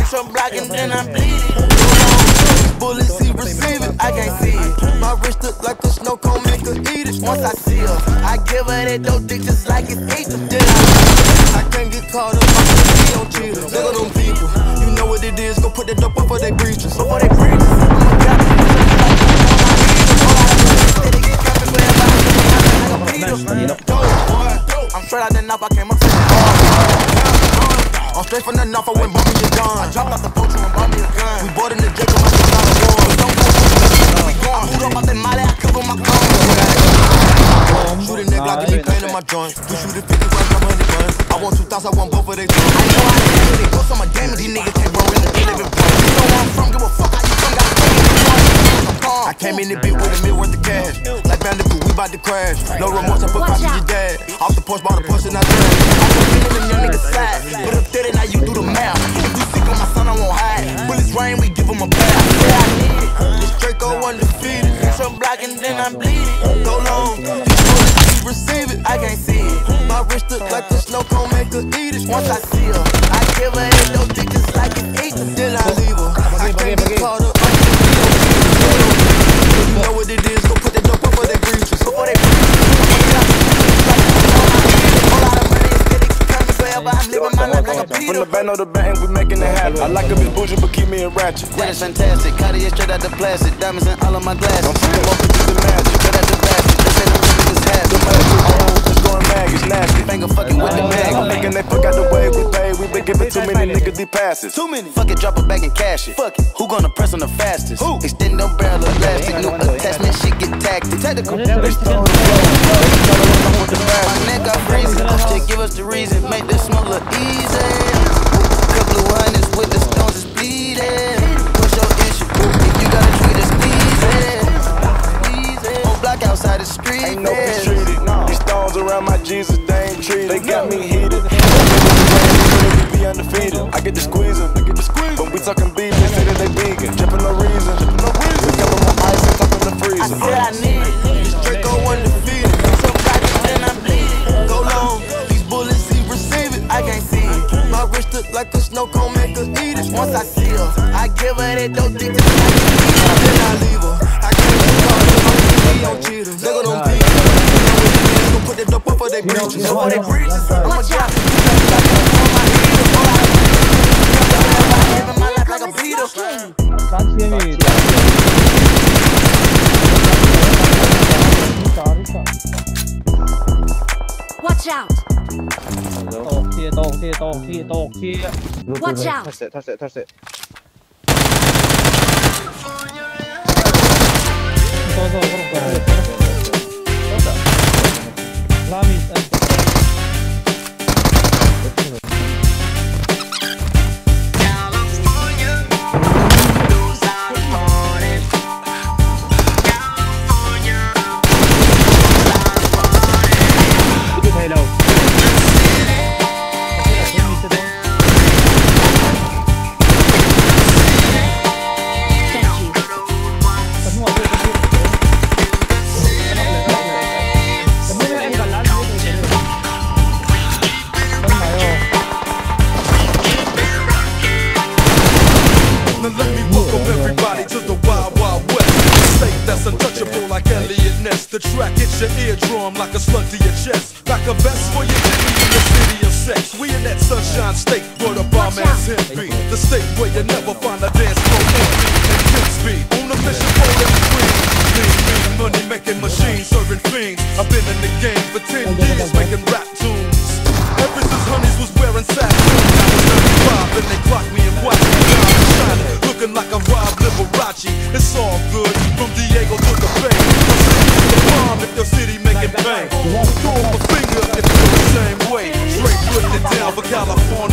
some block and then I'm bleeding. Bullets, he receive it, I can't see it. My wrist look like a snow cone, make her eat it. Once I see her, I give her that dope dick just like it's ether. Then I can't get caught up, I don't cheat her. Look at them people, you know what it is. Go put that dope up for they breaches. Before they breaches, I'm straight out the knob, I came up to the I'm straight from the knob, I went bumping your gun. I dropped out the poacher and bought me a gun. We bought in the Jacob, I dropped out of war. Don't go, we gone. I pulled up out that molly, I cover my gun. Shoot a nigga, like give me pain in my joint. We shoot a 50 rounds, I'm 100 guns. I want 2,000, I want both of they guns. I know I did it, go some damage, these niggas can't run in the living point. You know where I'm from, give a fuck how you from, got I came in the beat with a meal worth of cash. Like Bandicoot, we bout to crash. No remorse, I put cops in your dad. Off the porch, bought a Porsche and I drag. I put in them young niggas side. Put up 30, now you do the math. If you sick on my son, I won't hide. Bullets rain, we give him a bath. Yeah, I need it. This Draco undefeated. Some block and then I'm bleeding. Go long, these bullets, you receive it. I can't see it. My wrist look like a snow cone, make her eat it. Once I see her, I give her that dope dick just like it's ether. Then I leave her. I can't get caught up. You know what it is, go put that dope up for they breaches. Before they breaches, I'm living my life like a Peter. From the band of the band, we making it happen. I like a bitch bougie, but keep me in ratchet. That is fantastic, Cartier straight out the plastic. Diamonds in all of my glasses. Don't fuck up with the magic. Straight out the basket, they say them niggas have it. It's going mag, it's nasty. Finger fucking with the mag. I'm making they fuck out the way we pay. We been giving too many niggas these passes. Too many. Fuck it, drop it back and cash it. Fuck it. Who gonna press on the fastest? Who? Extend them barrel elastic. New attachment, shit get tactic. Technical. They stole the flow. My neck got freezing. Just give us the reason. Make this smoke look easy. Couple of hundreds with the stones is bleeding. What's your issue? If you gotta treat us easy. Whole block outside the street. Ain't no treated. These stones around my Jesus, they ain't treated. They got me heated. We be undefeated. I get the squeezing. When we talking beef, they say that they vegan. Drippin' no reason. We got on my ice and top in the freezer. I said I need it. This Draco undefeated. Some block and then I'm bleeding. Go long, these bullets, he receive it. I can't see it. My wrist look like a snow cone, make her eat it. Once I see her, I give her that dope dick just like it's ether. Then I leave her. I can't get caught up, we don't cheat her. Look at them people. Go put that dope up for they breaches. Before they breaches, I'ma drop it. Living my life like a Peter. Watch out! Watch out! Touch it. The track hits your eardrum like a slug to your chest. Like a vest for your enemy in the city of sex. We in that sunshine state where the bomb ass him be. The state where you never find a dance floor empty and kids be. On a mission for every queen. Lean, money making machines serving fiends. I've been in the game for 10 years making rap tunes. Ever since Honeys was wearing satin. I was 35 and they clocked me and watched me shining. Looking like a Rob Liberace. It's all good from Diego to the Bay. If your city making bang, throw up a finger if you're the same way. Straight putting it down for California.